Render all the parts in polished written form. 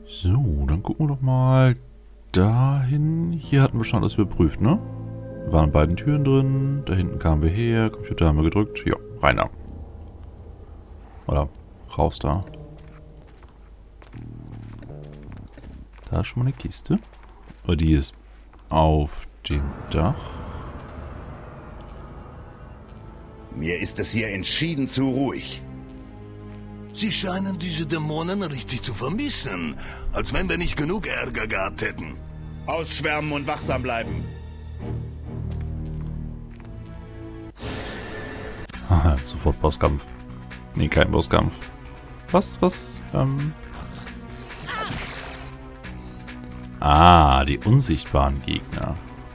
So, dann gucken wir doch mal dahin. Hier hatten wir schon alles überprüft, ne? Wir waren in beiden Türen drin. Da hinten kamen wir her. Computer haben wir gedrückt. Ja, rein da. Oder raus da. Da ist schon mal eine Kiste. Aber die ist auf dem Dach. Mir ist es hier entschieden zu ruhig. Sie scheinen diese Dämonen richtig zu vermissen. Als wenn wir nicht genug Ärger gehabt hätten. Ausschwärmen und wachsam bleiben. Haha, sofort Bosskampf. Nee, kein Bosskampf. Was? Ah, die unsichtbaren Gegner.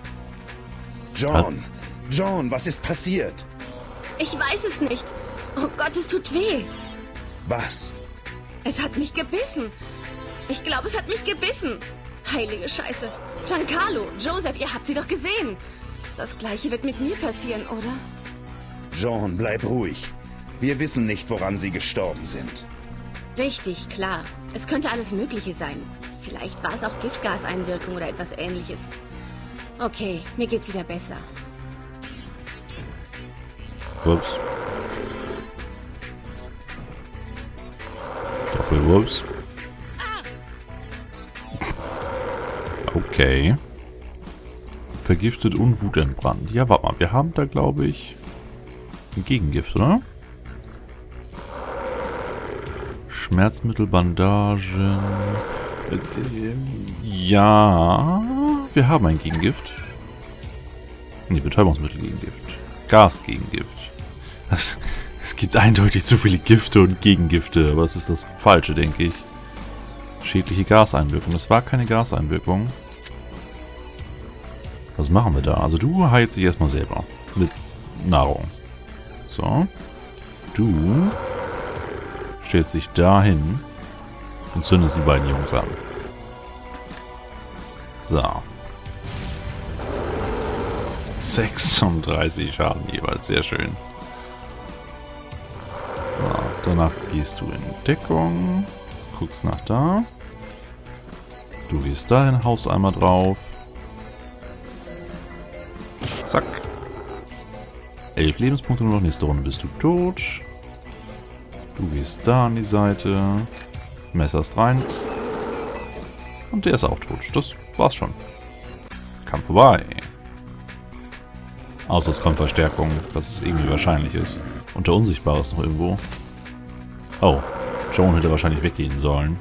John, was ist passiert? Ich weiß es nicht. Oh Gott, es tut weh. Was? Es hat mich gebissen. Ich glaube, es hat mich gebissen. Heilige Scheiße. Giancarlo, Joseph, ihr habt sie doch gesehen. Das Gleiche wird mit mir passieren, oder? John, bleib ruhig. Wir wissen nicht, woran sie gestorben sind. Richtig, klar. Es könnte alles Mögliche sein. Vielleicht war es auch Giftgaseinwirkung oder etwas Ähnliches. Okay, mir geht's wieder besser. Ups. Doppelwups. Okay. Vergiftet und wutentbrannt. Ja, warte mal. Wir haben da, glaube ich, ein Gegengift, oder? Schmerzmittel, Bandagen. Ja, wir haben ein Gegengift. Nee, Betäubungsmittel-Gegengift. Gas-Gegengift. Es gibt eindeutig zu viele Gifte und Gegengifte, aber es ist das Falsche, denke ich. Schädliche Gaseinwirkung. Das war keine Gaseinwirkung. Was machen wir da? Also du heilst dich erstmal selber. Mit Nahrung. So. Du stellst dich dahin und zündest die beiden Jungs an. So. 36 Schaden jeweils. Sehr schön. So, danach gehst du in Deckung. Guckst nach da. Du gehst dahin, haust einmal drauf. Zack. 11 Lebenspunkte nur noch. Nächste Runde bist du tot. Du gehst da an die Seite. Messerst rein. Und der ist auch tot. Das war's schon. Kampf vorbei. Außer es kommt Verstärkung, was irgendwie wahrscheinlich ist. Und der Unsichtbare ist noch irgendwo. Oh, Joan hätte wahrscheinlich weggehen sollen.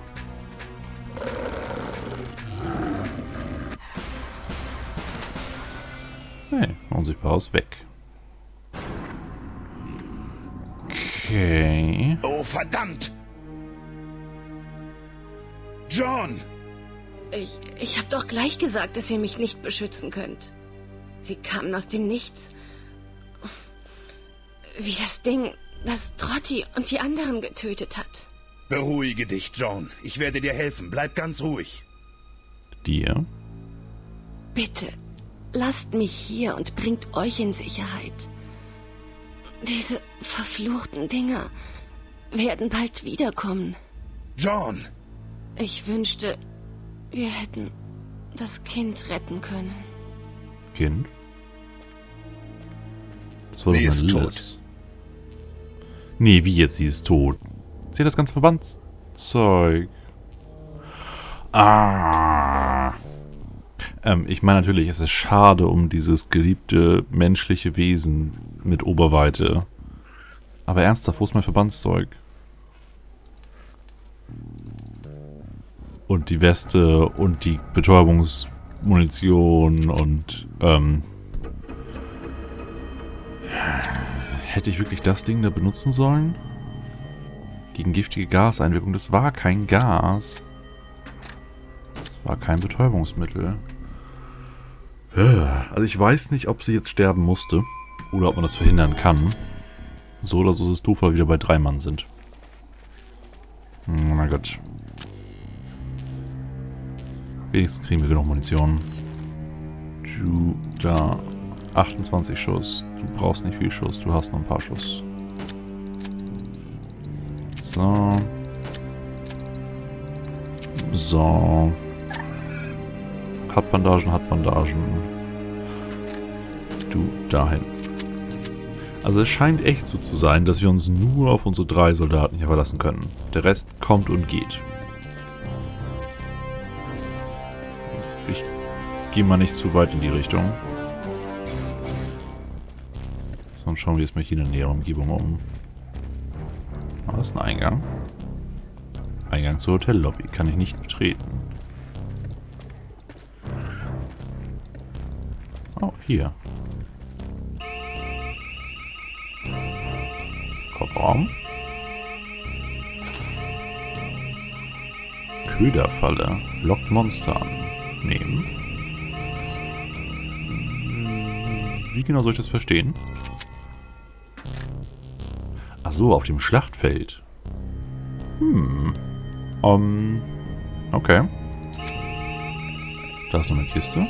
Hey, Unsichtbar ist weg. Okay. Oh, verdammt! John! Ich hab doch gleich gesagt, dass ihr mich nicht beschützen könnt. Sie kamen aus dem Nichts. Wie das Ding, das Trotti und die anderen getötet hat. Beruhige dich, John. Ich werde dir helfen. Bleib ganz ruhig. Dir? Bitte, lasst mich hier und bringt euch in Sicherheit. Diese verfluchten Dinger werden bald wiederkommen. John! Ich wünschte, wir hätten das Kind retten können. Kind? Das war Sie doch ist Liz. tot. Nee, wie jetzt? Sie ist tot. Sie hat das ganze Verbandszeug. Ah. Ich meine natürlich, es ist schade um dieses geliebte menschliche Wesen mit Oberweite. Aber ernsthaft, wo ist mein Verbandszeug? Und die Weste und die Betäubungsmunition und hätte ich wirklich das Ding da benutzen sollen? Gegen giftige Gaseinwirkung. Das war kein Gas. Das war kein Betäubungsmittel. Also ich weiß nicht, ob sie jetzt sterben musste. Oder ob man das verhindern kann. So oder so ist es doof, weil wir wieder bei 3 Mann sind. Oh mein Gott. Wenigstens kriegen wir genug Munition. Du, da. 28 Schuss. Du brauchst nicht viel Schuss. Du hast nur ein paar Schuss. So. So. Hat Bandagen, hat Bandagen. Du, dahin. Also es scheint echt so zu sein, dass wir uns nur auf unsere 3 Soldaten hier verlassen können. Der Rest kommt und geht. Ich gehe mal nicht zu weit in die Richtung. Sonst schauen wir jetzt mal hier in der näheren Umgebung um. Ah, das ist ein Eingang. Eingang zur Hotellobby. Kann ich nicht betreten. Oh, hier. Kofferraum. Köderfalle. Lockt Monster an. Nehmen. Wie genau soll ich das verstehen? Ach so, auf dem Schlachtfeld. Okay. Da ist noch eine Kiste.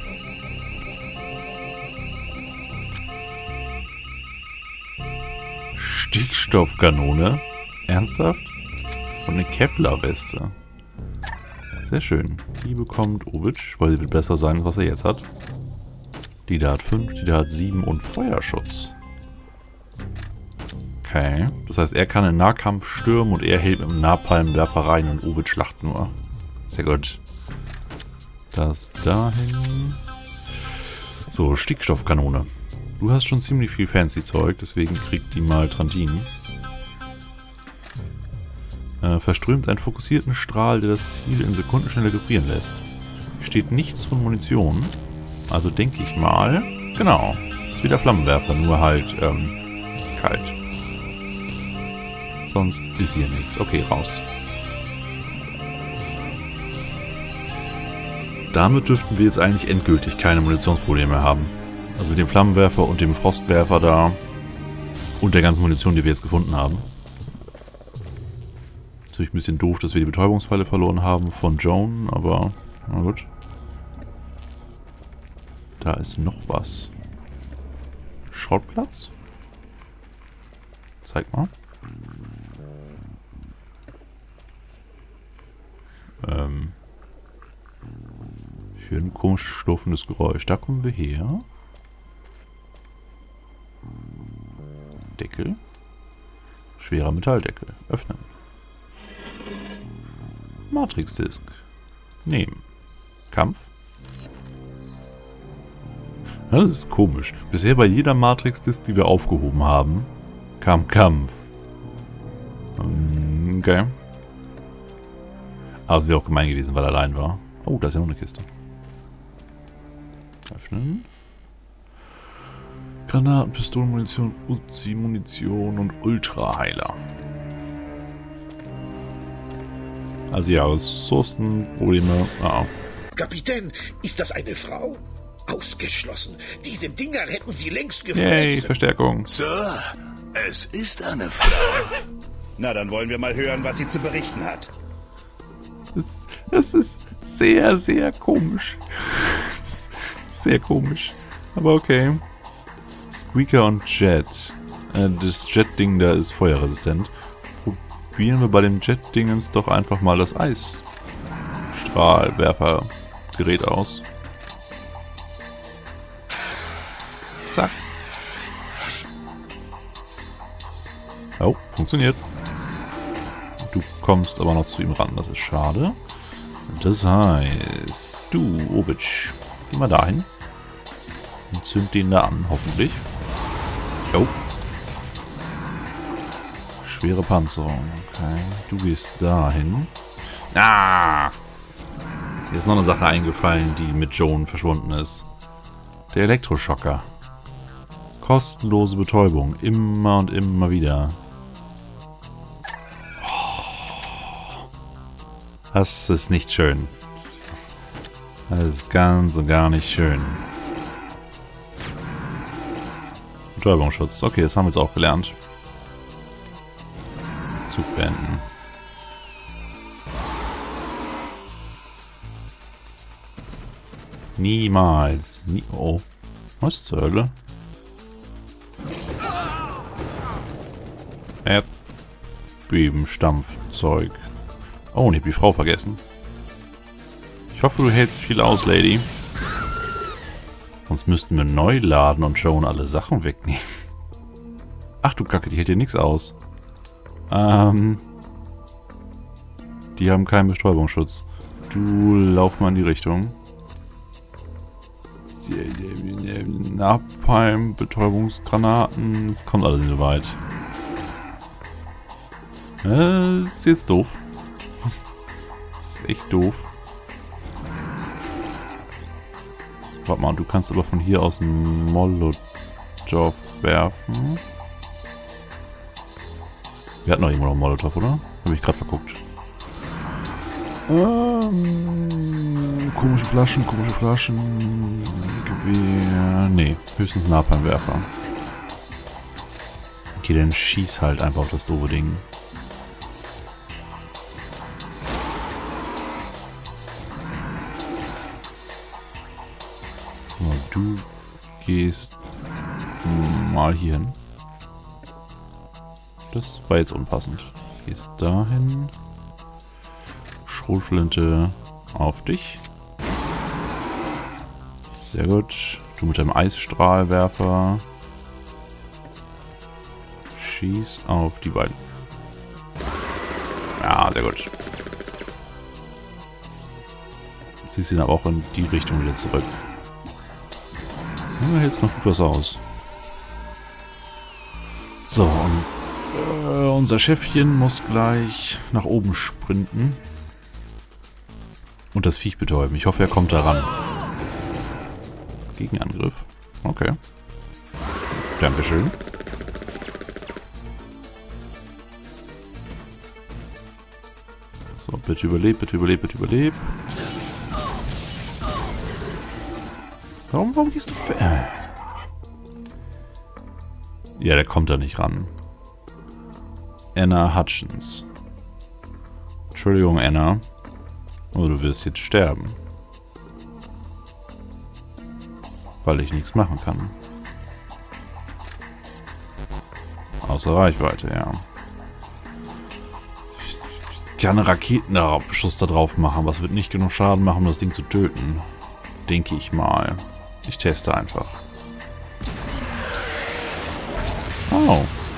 Stickstoffkanone? Ernsthaft? Und eine Kevlar-Weste. Sehr schön. Die bekommt Ovic, weil sie wird besser sein, was er jetzt hat. Die da hat 5, die da hat 7 und Feuerschutz. Okay. Das heißt, er kann in Nahkampf stürmen und er hält mit dem Napalmwerfer rein und Ovid schlacht nur. Sehr gut. Das dahin. So, Stickstoffkanone. Du hast schon ziemlich viel fancy Zeug, deswegen kriegt die mal Trantin. Verströmt einen fokussierten Strahl, der das Ziel in Sekundenschnelle gefrieren lässt. Steht nichts von Munition. Also denke ich mal... Genau. Ist wieder Flammenwerfer, nur halt kalt. Sonst ist hier nichts. Okay, raus. Damit dürften wir jetzt eigentlich endgültig keine Munitionsprobleme haben. Also mit dem Flammenwerfer und dem Frostwerfer da und der ganzen Munition, die wir jetzt gefunden haben. Ist natürlich ein bisschen doof, dass wir die Betäubungsfalle verloren haben von Joan, aber na gut. Da ist noch was. Schrottplatz? Zeig mal. Für ein komisch schlurfendes Geräusch. Da kommen wir her. Deckel. Schwerer Metalldeckel. Öffnen. Matrix-Disk. Nehmen. Kampf. Das ist komisch. Bisher bei jeder Matrix-Disk, die wir aufgehoben haben, kam Kampf. Okay. Aber es wäre auch gemein gewesen, weil er allein war. Oh, da ist ja noch eine Kiste. Öffnen. Granaten, Pistolenmunition, Uzi-Munition und Ultraheiler. Also ja, Ressourcenprobleme. Ah. Kapitän, ist das eine Frau? Ausgeschlossen. Diese Dinger hätten sie längst gefressen. Yay, Verstärkung. Sir, es ist eine Frau. Na, dann wollen wir mal hören, was sie zu berichten hat. Das ist sehr, sehr komisch. Sehr komisch. Aber okay. Squeaker und Jet. Das Jet-Ding da ist feuerresistent. Probieren wir bei dem Jet-Dingens doch einfach mal das Eisstrahlwerfergerät aus. Zack. Oh, funktioniert. Du kommst aber noch zu ihm ran, das ist schade. Das heißt, du, Ovic, geh mal dahin. Und zünd den da an, hoffentlich. Oh. Schwere Panzerung. Okay, du gehst dahin. Ah! Hier ist noch eine Sache eingefallen, die mit Joan verschwunden ist. Der Elektroschocker. Kostenlose Betäubung. Immer und immer wieder. Das ist nicht schön. Das ist ganz und gar nicht schön. Betäubungsschutz. Okay, das haben wir jetzt auch gelernt. Zug beenden. Niemals. Oh. Was zur Hölle? Erdbebenstampfzeug. Oh, und ich hab die Frau vergessen. hoffe, du hältst viel aus, Lady. Sonst müssten wir neu laden und Joan alle Sachen wegnehmen. Ach du Kacke, die hält hier nichts aus. Die haben keinen Bestäubungsschutz. Du lauf mal in die Richtung. Napalm, Betäubungsgranaten. Es kommt alles nicht so weit. Das ist jetzt doof. Das ist echt doof. Warte mal, du kannst aber von hier aus einen Molotov werfen. Wir hatten doch irgendwo noch einen Molotov, oder? Habe ich gerade verguckt. Komische Flaschen. Gewehr. Nee, höchstens Napalmwerfer. Okay, dann schieß halt einfach auf das doofe Ding. So, du gehst mal hier hin. Das war jetzt unpassend. Gehst dahin. Schrotflinte auf dich. Sehr gut. Du mit deinem Eisstrahlwerfer. Schieß auf die beiden. Ja, sehr gut. Sie sind aber auch in die Richtung wieder zurück. Da hält es noch gut was aus. So, und unser Chefchen muss gleich nach oben sprinten. Und das Viech betäuben. Ich hoffe, er kommt da ran. Gegenangriff. Okay. Dankeschön. So, bitte überleb. Warum gehst du Ja, der kommt da nicht ran. Anna Hutchins. Entschuldigung, Anna. Aber du wirst jetzt sterben. Weil ich nichts machen kann. Außer Reichweite, ja. Ich kann einen Raketenabschuss da drauf machen, aber es wird nicht genug Schaden machen, um das Ding zu töten. Denke ich mal. Ich teste einfach. Oh.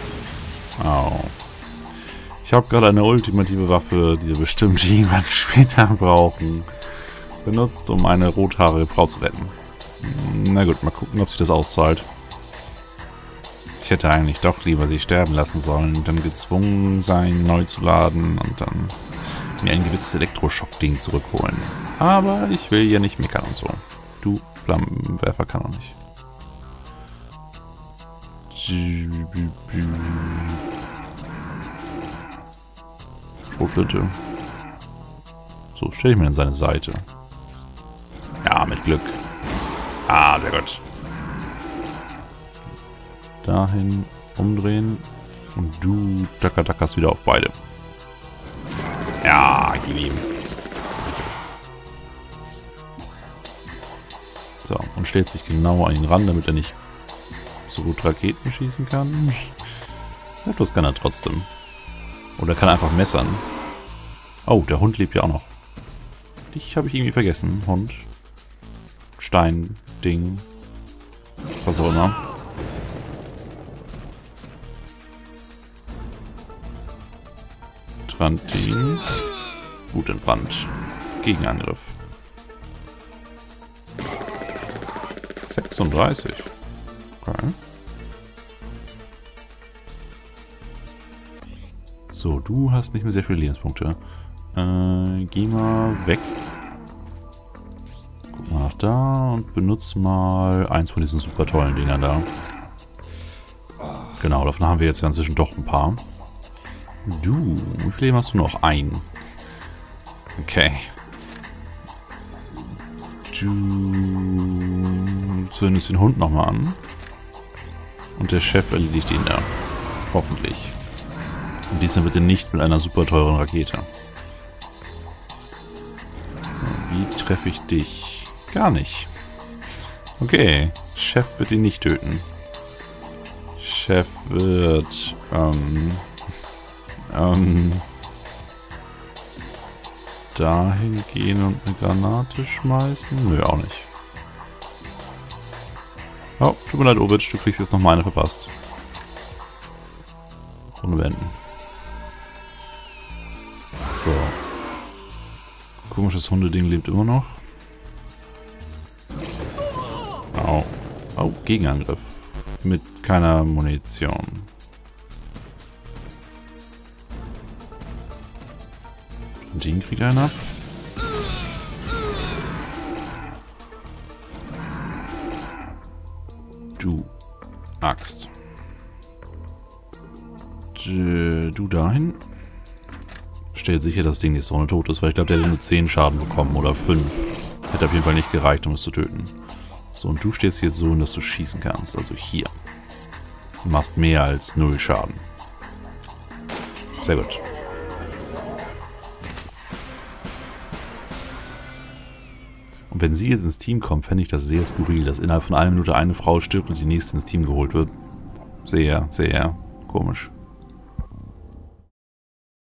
Ich habe gerade eine ultimative Waffe, die wir bestimmt irgendwann später brauchen, benutzt, um eine rothaarige Frau zu retten. Na gut, mal gucken, ob sich das auszahlt. Ich hätte eigentlich doch lieber sie sterben lassen sollen und dann gezwungen sein, neu zu laden und dann mir ein gewisses Elektroschock-Ding zurückholen. Aber ich will ja nicht meckern und so. Du, Flammenwerfer kann auch nicht. Schrotflinte. So, stelle ich mir an seine Seite. Ja, mit Glück. Ah, sehr gut. Dahin umdrehen. Und du tackerst wieder auf beide. Ja, gib ihm. So, und stellt sich genau an ihn ran, damit er nicht so gut Raketen schießen kann. Ja, das kann er trotzdem. Oder kann er einfach messern. Oh, der Hund lebt ja auch noch. Dich habe ich irgendwie vergessen. Hund. Stein. Ding. Was auch immer. Trantin. Gut entbrannt. Gegenangriff. 36. Okay. So, du hast nicht mehr sehr viele Lebenspunkte. Geh mal weg. Guck mal nach da und benutze mal eins von diesen super tollen Dingern da. Genau, davon haben wir jetzt ja inzwischen doch ein paar. Du, wie viel Leben hast du noch? Ein. Okay. Du zündest den Hund nochmal an. Und der Chef erledigt ihn da. Hoffentlich. Und diesmal bitte nicht mit einer super teuren Rakete. So, wie treffe ich dich? Gar nicht. Okay, Chef wird ihn nicht töten. Chef wird, dahin gehen und eine Granate schmeißen? Nö, auch nicht. Oh, tut mir leid, Obitsch, du kriegst jetzt noch mal eine verpasst. Runde beenden. So. Komisches Hundeding lebt immer noch. Au. Oh, Gegenangriff. Mit keiner Munition. Und den kriegt einer ab. Du Axt. Du dahin. Stellt sicher, dass das Ding nicht so eine tot ist, weil ich glaube, der hätte nur 10 Schaden bekommen oder 5. Hätte auf jeden Fall nicht gereicht, um es zu töten. So, und du stehst jetzt so, dass du schießen kannst. Also hier. Du machst mehr als 0 Schaden. Sehr gut. Und wenn sie jetzt ins Team kommt, fände ich das sehr skurril, dass innerhalb von einer Minute eine Frau stirbt und die nächste ins Team geholt wird. Sehr, sehr komisch.